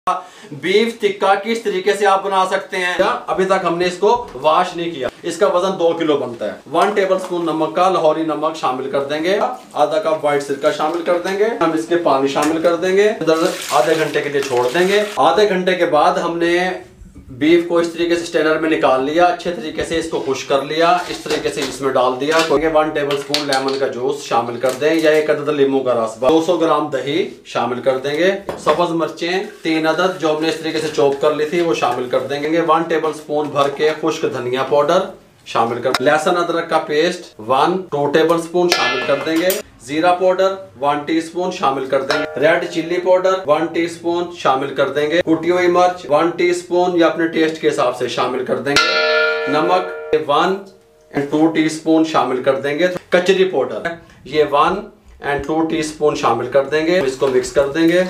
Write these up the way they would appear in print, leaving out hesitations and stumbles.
Beef tikka किस तरीके से आप बना सकते हैं। अभी तक हमने इसको वॉश नहीं किया। इसका वजन 2 किलो बनता है। 1 टेबलस्पून नमक का लाहौरी नमक शामिल कर देंगे। आधा कप व्हाइट सिरका शामिल कर देंगे। हम इसके पानी शामिल कर देंगे। आधे घंटे के लिए छोड़ देंगे। आधे घंटे के बाद हमने बीफ को इस तरीके से स्ट्रेनर में निकाल लिया। अच्छे तरीके से इसको खुश कर लिया। इस तरीके से इसमें डाल दिया। 1 टेबलस्पून लेमन का जूस शामिल कर दें या 1 अदद लींबू का रस। 200 ग्राम दही शामिल कर देंगे। सब्ज मिर्चें 3 अदद जो हमने इस तरीके से चॉप कर ली थी वो शामिल कर देंगे। 1 टेबलस्पून भर के खुश्क धनिया पाउडर शामिल कर। लहसुन अदरक का पेस्ट 2 टेबलस्पून शामिल कर देंगे। जीरा पाउडर 1 टीस्पून शामिल कर देंगे। रेड चिल्ली पाउडर 1 टीस्पून शामिल कर देंगे। कुटी हुई मिर्च 1 टीस्पून या अपने टेस्ट के हिसाब से शामिल कर देंगे। नमक 1 और 2 टीस्पून शामिल कर देंगे। कचरी पाउडर ये 1 और 2 टीस्पून शामिल कर देंगे। इसको मिक्स कर देंगे।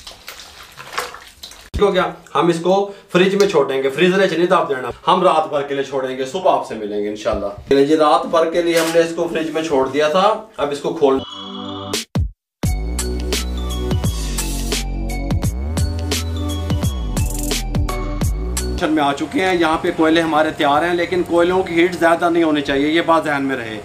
हो गया। हम इसको फ्रिज में छोड़ेंगे। फ्रीजर में नहीं दाब देना। हम रात भर के लिए छोड़ेंगे। सुबह आपसे मिलेंगे इंशाल्लाह। जी रात भर के लिए हमने इसको फ्रिज में छोड़ दिया था। अब इसको खोल में आ चुके हैं। यहाँ पे कोयले हमारे तैयार हैं, लेकिन कोयलों की हीट ज्यादा नहीं होनी चाहिए। ये बात ध्यान में रहे।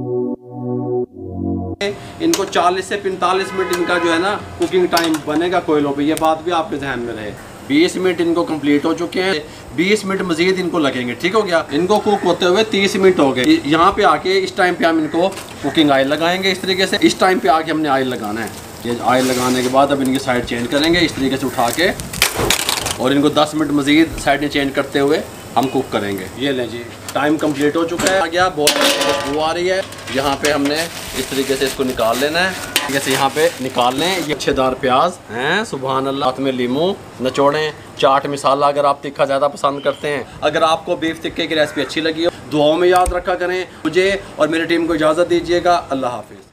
इनको 40 से 45 मिनट इनका जो है ना कुकिंग टाइम बनेगा कोयलों पे। ये बात भी आपके ध्यान में रहे। 20 मिनट इनको कंप्लीट हो चुके हैं। 20 मिनट मजीद इनको लगेंगे। ठीक हो गया। इनको कुक होते हुए 30 मिनट हो गए। यहाँ पे आके इस टाइम पे हम इनको कुकिंग ऑयल लगाएंगे। इस तरीके से इस टाइम पे आके हमने ऑयल लगाना है। ये ऑयल लगाने के बाद अब इनकी साइड चेंज करेंगे इस तरीके से उठा के, और इनको 10 मिनट मजीद साइड चेंज करते हुए हम कुक करेंगे। ये लें जी, टाइम कंप्लीट हो चुका है। आ गया, बहुत खुशबू आ रही है। यहाँ पे हमने इस तरीके से इसको निकाल लेना है। जैसे यहाँ पे निकाल लें। ये अच्छेदार प्याज हैं, सुभान अल्लाह। हाथ में लीमू निचोड़ें। चाट मसाला अगर आप तीखा ज़्यादा पसंद करते हैं। अगर आपको बीफ टिक्के की रेसिपी अच्छी लगी हो, दुआओं में याद रखा करें। मुझे और मेरी टीम को इजाज़त दीजिएगा। अल्लाह हाफिज़।